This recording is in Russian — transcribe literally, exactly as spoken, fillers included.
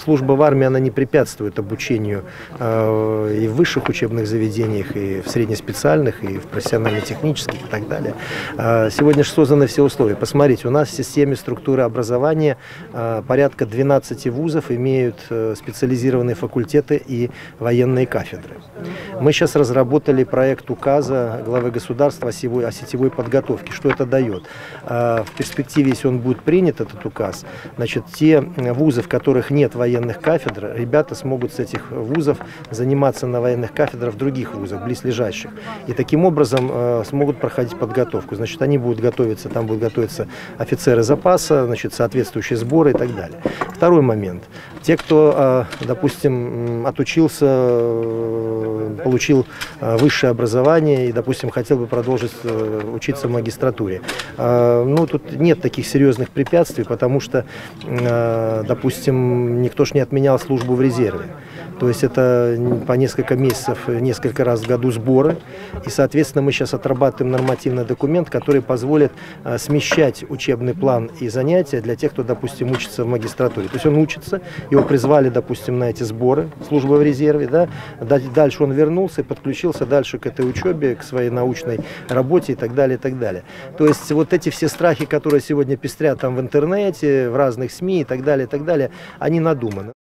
служба в армии, она не препятствует обучению э, и в высших учебных заведениях, и в среднеспециальных, и в профессионально-технических и так далее. Э, сегодня же созданы все условия. Посмотрите, у нас в системе структуры образования э, порядка двенадцати вузов имеют э, специализированные факультеты и военные кафедры. Мы сейчас разработали проект указа главы государства о сетевой, о сетевой подготовке. Что это дает? Э, в перспективе, если он будет принят, этот указ, значит, те вузы, в которых нет военных кафедр, ребята смогут с этих вузов заниматься на военных кафедрах в других вузах, близлежащих. И таким образом э, смогут проходить подготовку. Значит, они будут готовиться, там будут готовиться офицеры запаса, значит, соответствующие сборы и так далее. Второй момент. Те, кто, э, допустим, отучился, э, получил э, высшее образование и, допустим, хотел бы продолжить э, учиться в магистратуре. Э, ну, тут нет таких серьезных препятствий, потому что, э, допустим, никто ж не отменял службу в резерве. То есть это по несколько месяцев, несколько раз в году сборы. И, соответственно, мы сейчас отрабатываем нормативный документ, который позволит э, смещать учебный план и занятия для тех, кто, допустим, учится в магистратуре. То есть он учится, его призвали, допустим, на эти сборы, службы в резерве, да? Дальше он вернулся и подключился дальше к этой учебе, к своей научной работе и так далее, и так далее. То есть вот эти все страхи, которые сегодня пестрят там в интернете, в разных СМИ и так далее, и так далее, они надуманы.